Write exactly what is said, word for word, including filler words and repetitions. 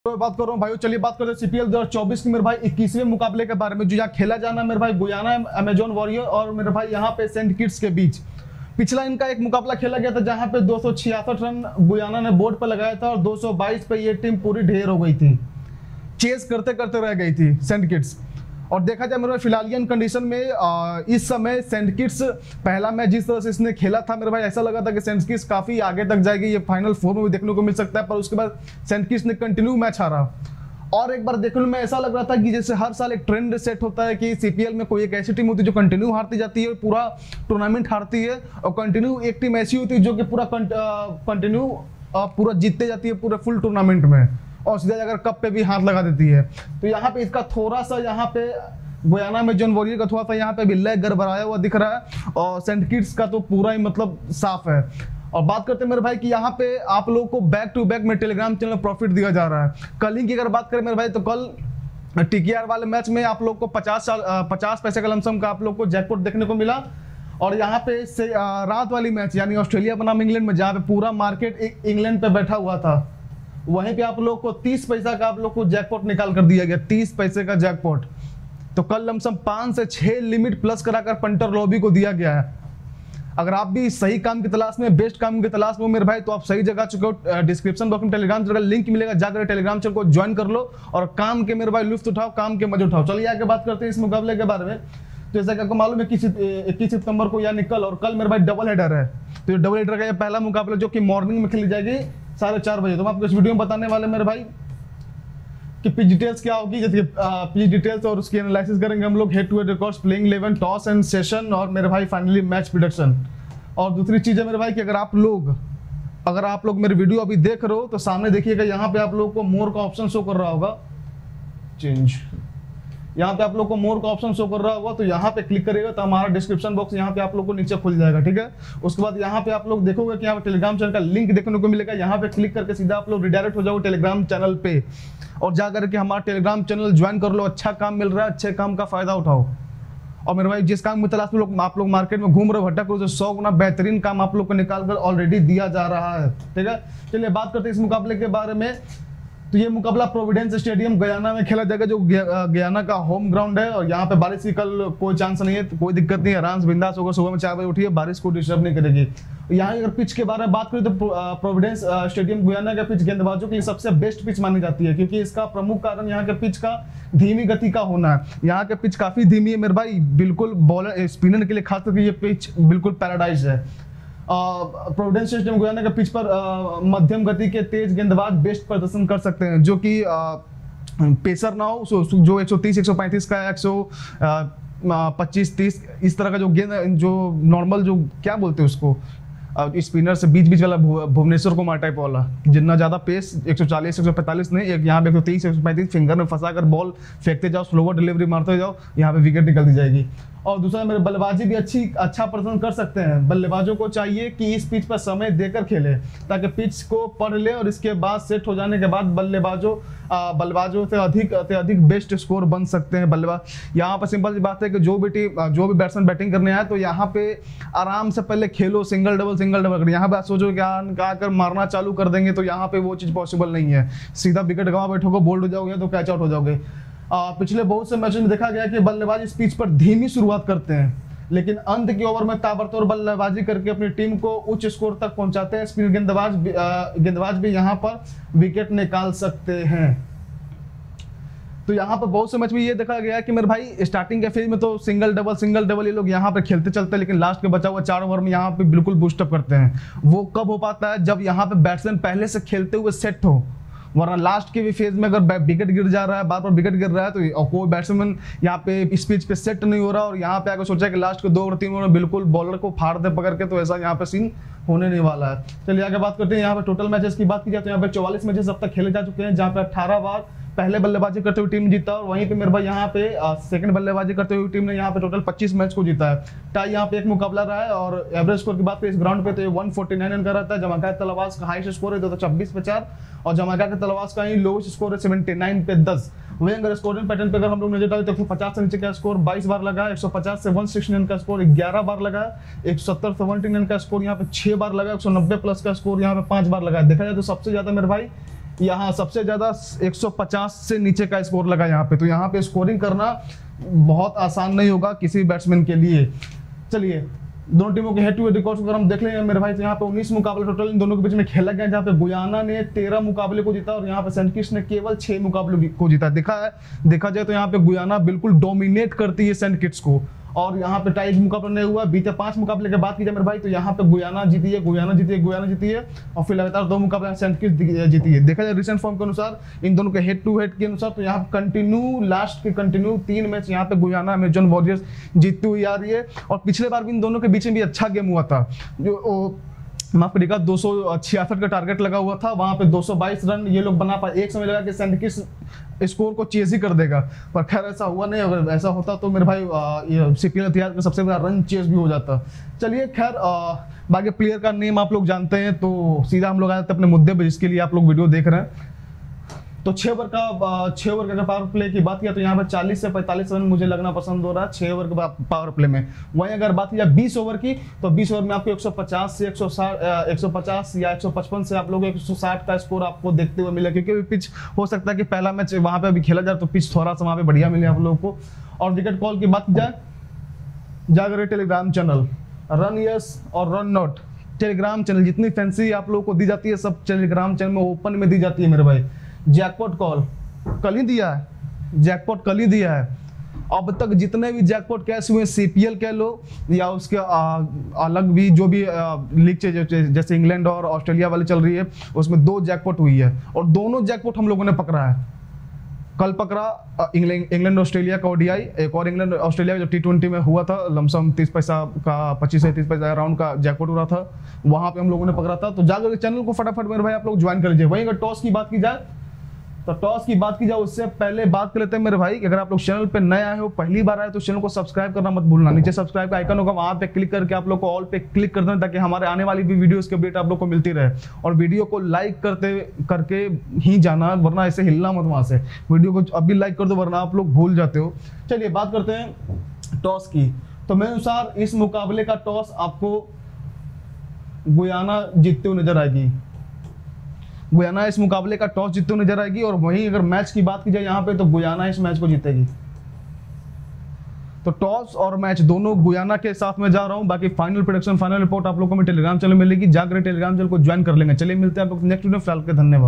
तो बात कर रहा हूँ भाई, चलिए बात करते हैं सीपीएल दो हज़ार चौबीस के मेरे भाई इक्कीसवें मुकाबले के बारे में, जो यहाँ खेला जाना मेरे भाई गुयाना अमेजोन वॉरियर और मेरे भाई यहाँ पे सेंट किट्स के बीच। पिछला इनका एक मुकाबला खेला गया था जहाँ पे दो सौ छियासठ रन गुयाना ने बोर्ड पर लगाया था और दो सौ बाईस पे ये टीम पूरी ढेर हो गई थी, चेस करते करते रह गई थी सेंट किट्स। और देखा जाए मेरे भाई फिलहालियन कंडीशन में आ, इस समय सेंट किट्स पहला मैच जिस तरह से इसने खेला था मेरे भाई ऐसा लगा था कि सेंट किट्स काफी आगे तक जाएगी, ये फाइनल फोर में भी देखने को मिल सकता है, पर उसके बाद सेंट किट्स ने कंटिन्यू मैच हारा। और एक बार देखने में ऐसा लग रहा था कि जैसे हर साल एक ट्रेंड सेट होता है कि सीपीएल में कोई एक ऐसी टीम होती है जो कंटिन्यू हारती जाती है, पूरा टूर्नामेंट हारती है, और कंटिन्यू एक टीम ऐसी होती है जो कि पूरा कंटिन्यू पूरा जीतते जाती है पूरे फुल टूर्नामेंट में और सीधा जाकर कप पे भी हाथ लगा देती है। तो यहाँ पे इसका थोड़ा सा यहाँ पे गुयाना अमेजोन वॉरियर का थोड़ा सा यहाँ पे बिल्ला गड़बड़ाया हुआ दिख रहा है और सेंट किट्स का तो पूरा ही मतलब साफ है। और बात करते हैं मेरे भाई कि यहाँ पे आप लोगों को बैक टू बैक में टेलीग्राम चैनल प्रॉफिट दिया जा रहा है। कल ही की अगर बात करें मेरे भाई तो कल टीकेआर वाले मैच में आप लोग को पचास साल पचास पैसे का लमसम का आप लोग को जैकपॉट देखने को मिला। और यहाँ पे से रात वाली मैच यानी ऑस्ट्रेलिया बनाम इंग्लैंड में जहाँ पे पूरा मार्केट इंग्लैंड पे बैठा हुआ था, वहीं पे आप लोग को तीस पैसा का आप लोग को जैकपॉट निकाल कर दिया गया, तीस पैसे का जैकपॉट। तो कल लमसम पांच से छह लिमिट प्लस कराकर पंटर लॉबी को दिया गया है। अगर आप भी सही काम की तलाश में, बेस्ट काम की तलाश में मेरे भाई, तो आप सही जगह चुके हो। डिस्क्रिप्शन बॉक्स में टेलीग्राम चैनल का लिंक मिलेगा, जाकर टेलीग्राम चैनल को ज्वाइन कर लो और काम के मेरे भाई लुत्फ उठाओ, काम के मजे उठाओ। चलिए आगे बात करते हैं इस मुकाबले के बारे में। तो जैसा कि आपको मालूम है इक्कीस सितंबर को यानी कल और कल मेरे भाई डबल हेडर है। तो डबल हेडर का ये पहला मुकाबला जो कि मॉर्निंग में खेली जाएगी साढ़े चार बजे। तो हम आपको इस वीडियो में बताने वाले मेरे भाई कि पिच डिटेल्स क्या होगी, जैसे पिच डिटेल्स और उसकी एनालिसिस करेंगे हम लोग, head to head records, playing eleven, toss and session और मेरे भाई फाइनली मैच प्रेडिक्शन। और दूसरी चीज है मेरे भाई कि अगर आप लोग अगर आप लोग मेरे वीडियो अभी देख रहे हो तो सामने देखिएगा यहाँ पे आप लोगों को मोर का ऑप्शन शो कर रहा होगा, चेंज, यहाँ पे आप लोग को मोर का ऑप्शन शो कर रहा होगा, तो यहाँ पे क्लिक करिएगा तो हमारा डिस्क्रिप्शन बॉक्स यहाँ पे आप लोग को नीचे खुल जाएगा, ठीक है। उसके बाद यहाँ पे आप लोग देखोगे कि यहाँ पे टेलीग्राम चैनल का लिंक देखने को मिलेगा, यहाँ पे क्लिक करके सीधा आप लोग रिडायरेक्ट हो जाओगे टेलीग्राम चैनल पे और जाकर के हमारा टेलीग्राम चैनल ज्वाइन कर लो। अच्छा काम मिल रहा है, अच्छे काम का फायदा उठाओ। और मेरे भाई जिस काम में तलाश में लोग आप लोग मार्केट में घूम रहे हो, भटक रहे हो, सौ गुना बेहतरीन काम आप लोग को निकाल कर ऑलरेडी दिया जा रहा है, ठीक है। चलिए बात करते हैं इस मुकाबले के बारे में। तो ये मुकाबला प्रोविडेंस स्टेडियम गयाना में खेला जाएगा, जो गयाना का होम ग्राउंड है। और यहाँ पे बारिश की कल कोई चांस नहीं है, तो कोई दिक्कत नहीं है, आराम से बिंदास होगा, सुबह में चार बजे उठिए, बारिश को डिस्टर्ब नहीं करेगी। यहाँ अगर पिच के बारे में बात करें तो प्रोविडेंस स्टेडियम गयाना का पिच गेंदबाजों के लिए सबसे बेस्ट पिच मानी जाती है, क्योंकि इसका प्रमुख कारण यहाँ के पिच का धीमी गति का होना है। यहाँ के पिच काफी धीमी है मेरे भाई, बिल्कुल बॉलर स्पिनर के लिए खास करके ये पिच बिल्कुल पैराडाइज है। प्रोविडेंस स्टेडियम गुयाना के पिच पर uh, मध्यम गति के तेज गेंदबाज बेस्ट प्रदर्शन कर सकते हैं, जो कि uh, पेसर ना हो, जो एक सौ तीस एक सौ पैंतीस का एक सौ पच्चीस तीस इस तरह का जो गेंद, जो नॉर्मल जो क्या बोलते हैं उसको, स्पिनर से बीच बीच वाला भुवनेश्वर कुमार टाइप वाला, जितना ज्यादा पेस एक सौ चालीस एक सौ पैंतालीस नहीं, एक यहाँ पे एक सौ तीस एक सौ पैंतीस फिंगर में फंसा कर बॉल फेंकते जाओ, स्लोवर डिलीवरी मारते जाओ, यहाँ पे विकेट निकलती जाएगी। और दूसरा मेरे बल्लेबाजी भी अच्छी अच्छा प्रदर्शन कर सकते हैं। बल्लेबाजों को चाहिए कि इस पिच पर समय देकर खेले ताकि पिच को पढ़ ले और इसके बाद सेट हो जाने के बाद बल्लेबाजों बल्लेबाजों से अधिक से अधिक बेस्ट स्कोर बन सकते हैं बल्लेबाज। यहाँ पर सिंपल सी बात है कि जो भी टीम जो भी बैट्समैन बैटिंग करने आए तो यहाँ पे आराम से पहले खेलो, सिंगल डबल सिंगल डबल। यहाँ पे सोचो क्या आकर मारना चालू कर देंगे तो यहाँ पे वो चीज पॉसिबल नहीं है, सीधा विकेट गंवा बैठोगे, बोल्ड हो जाओगे तो कैच आउट हो जाओगे। आ, पिछले बहुत से मैचों में देखा गया कि बल्लेबाज इस पिच पर धीमी शुरुआत करते हैं, लेकिन अंत के ओवर में ताबड़तोड़ बल्लेबाजी करके अपनी टीम को उच्च स्कोर तक पहुंचाते हैं। स्पिन गेंदबाज गेंदबाज भी यहाँ पर विकेट निकाल सकते हैं। तो यहाँ पर बहुत से मैच में ये देखा गया कि मेरे भाई स्टार्टिंग के फेज में तो सिंगल डबल सिंगल डबल ये लोग यहाँ पे खेलते चलते हैं, लेकिन लास्ट के बचा हुआ चार ओवर में यहाँ पे बिल्कुल बूस्टअप करते हैं। वो कब हो पाता है, जब यहाँ पे बैट्समैन पहले से खेलते हुए सेट हो, वरना लास्ट के भी फेज में अगर विकेट गिर जा रहा है, बार बार विकेट गिर रहा है, तो कोई बैट्समैन यहाँ पे इस पिच पे सेट नहीं हो रहा और यहाँ पे आकर सोचा कि लास्ट के दो और तीन ओवर में बिल्कुल बॉलर को फाड़ दे पकड़ के, तो ऐसा यहाँ पे सीन होने नहीं वाला है। चलिए आगे बात करते हैं। यहाँ पे टोटल मैचेस की बात की जाए तो यहाँ पे चौवालीस मैचेस अब तक खेले जा चुके हैं, जहाँ पे अठारह बार पहले बल्लेबाजी करते हुए टीम जीता और वहीं पे मेरे भाई यहाँ पे सेकंड बल्लेबाजी करते हुए टीम ने यहाँ पे टोटल पच्चीस मैच को जीता है। टाई यहाँ पे एक मुकाबला रहा है और एवरेज स्कोर की बात करें इस ग्राउंड पे तो ये एक सौ उनचास रन का रहता है। जमाका तलवास का हाईएस्ट स्कोर है दो सौ छब्बीस पे चार और जमाका के तलवास का ही लोएस्ट स्कोर है उन्यासी पे दस। वहीं अगर स्कोरिंग पैटर्न पे अगर हम लोग नजर डालें तो एक सौ पचास से नीचे का स्कोर बाईस बार लगा, एक सौ पचास से एक सौ साठ रन का स्कोर ग्यारह बार लगा, एक सौ सत्तर से एक सौ सत्रह रन का स्कोर यहाँ पे छह बार लगा, एक सौ नब्बे प्लस का स्कोर यहाँ पे पांच बार लगा। देखा जाए तो सबसे ज्यादा मेरे भाई यहाँ सबसे ज्यादा एक सौ पचास से नीचे का स्कोर लगा यहाँ पे। तो यहाँ पे स्कोरिंग करना बहुत आसान नहीं होगा किसी बैट्समैन के लिए। चलिए दोनों टीमों के हेड टू हेड रिकॉर्ड्स अगर हम देख लेंगे मेरे भाई, तो यहाँ पे उन्नीस मुकाबले टोटल इन दोनों के बीच में खेला गया, जहाँ पे गुयाना ने तेरह मुकाबले को जीता और यहाँ पे सेंट किट्स ने केवल छह मुकाबले को जीता। देखा है देखा जाए तो यहाँ पे गुयाना बिल्कुल डोमिनेट करती है सेंट किट्स को, और यहाँ पे टाइट मुकाबला नहीं हुआ। बीते पांच मुकाबले के बात की जाए मेरे भाई, तो यहाँ पे गुयाना जीती है गुयाना जीती है गुयाना जीती है और फिर लगातार दो मुकाबले सेंट किट्स जीती है। देखा जाए रिसेंट फॉर्म के अनुसार इन दोनों के हेड टू हेड के अनुसार, तो यहाँ कंटिन्यू लास्ट के कंटिन्यू तीन मैच यहाँ पे गुयाना अमेजन वॉरियर्स जीतती हुई आ रही है। और पिछले बार भी इन दोनों के बीच में भी अच्छा गेम हुआ था, जो माफ करिएगा दो सौ छियासठ का टारगेट लगा हुआ था, वहां पे दो सौ बाईस रन ये लोग बना पाए। एक समय लगा कि सेंट किट्स स्कोर को चेज ही कर देगा, पर खैर ऐसा हुआ नहीं। अगर ऐसा होता तो मेरे भाई सीपीएल इतिहास का सबसे बड़ा रन चेज भी हो जाता। चलिए खैर बाकी प्लेयर का नेम आप लोग जानते हैं, तो सीधा हम लोग आए थे अपने मुद्दे पर जिसके लिए आप लोग वीडियो देख रहे हैं। तो छह ओवर का छह ओवर का पावर प्ले की बात किया तो यहाँ पर चालीस से पैंतालीस रन मुझे लगना पसंद हो रहा है छह ओवर के पावर प्ले में। वहीं अगर बात की जाए बीस ओवर की, तो बीस ओवर में आपको एक सौ पचास से एक सौ साठ एक सौ पचास या एक सौ पचपन से आप लोग एक सौ साठ का स्कोर आपको देखते हुए मिला, क्योंकि पिच हो सकता है कि पहला मैच वहां पे अभी खेला जाए तो पिच थोड़ा सा वहां पे बढ़िया मिले आप लोगों को। और विकेट कॉल की बात की जाए, जागरे टेलीग्राम चैनल रन यस और रन नॉट टेलीग्राम चैनल जितनी फैंसी आप लोगों को दी जाती है सब टेलीग्राम चैनल में ओपन में दी जाती है मेरे भाई। जैकपॉट कॉल कल ही दिया है, जैकपॉट कल ही दिया है। अब तक जितने भी जैकपॉट कैश हुए सीपीएल कह लो या उसके आ, अलग भी जो भी लीग जैसे इंग्लैंड और ऑस्ट्रेलिया वाली चल रही है, उसमें दो जैकपॉट हुई है और दोनों जैकपॉट हम लोगों ने पकड़ा है। कल पकड़ा इंग्लैंड इंग्लैंड ऑस्ट्रेलिया का ओडीआई, एक और इंग्लैंड ऑस्ट्रेलिया जो टी ट्वेंटी में हुआ था लमसम तीस पैसा का पच्चीस से तीस पैसा राउंड का जैकपॉट हो रहा था, वहां पे हम लोगों ने पकड़ा था। तो जाकर चैनल को फटाफट मेरे भाई आप लोग ज्वाइन कर लीजिए। वहीं अगर टॉस की बात की जाए तो टॉस की बात की जाए उससे पहले बात कर लेते हैं मेरे भाई, अगर आप लोग चैनल पे नए आए हो पहली बार आए तो चैनल को सब्सक्राइब करना मत भूलना। नीचे सब्सक्राइब का आइकन होगा, वहां पे क्लिक करके आप लोग को ऑल पे क्लिक कर देना ताकि हमारे आने वाली भी वीडियोस के अपडेट आप लोग को मिलती रहे। और वीडियो को लाइक करते करके ही जाना, वरना ऐसे हिलना मत वहां से। वीडियो को अभी लाइक कर दो वरना आप लोग भूल जाते हो। चलिए बात करते हैं टॉस की। तो मेरे अनुसार इस मुकाबले का टॉस आपको गुयाना जीतते हुए नजर आएगी। गुयाना इस मुकाबले का टॉस जीतते हुए नजर आएगी। और वहीं अगर मैच की बात की जाए यहाँ पे तो गुयाना इस मैच को जीतेगी। तो टॉस और मैच दोनों गुयाना के साथ में जा रहा हूं। बाकी फाइनल प्रेडिक्शन फाइनल रिपोर्ट आप लोगों को मैं टेलीग्राम चैनल मिलेगी, जाकर टेलीग्राम चैनल को ज्वाइन कर लेंगे। चलिए मिलते हैं आप लोग नेक्स्ट वीडियो, फिलहाल के धन्यवाद।